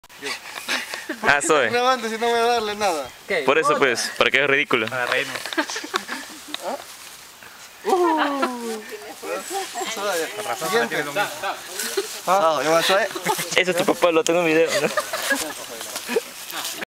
Ah, soy. Grabando si no voy a darle nada. ¿Qué? Por eso pues, para que es ridículo. Para reírnos. Con razón, no tiene lo mismo. Ah, yo voy a traer. Ese es tu papá, lo tengo en video, ¿no?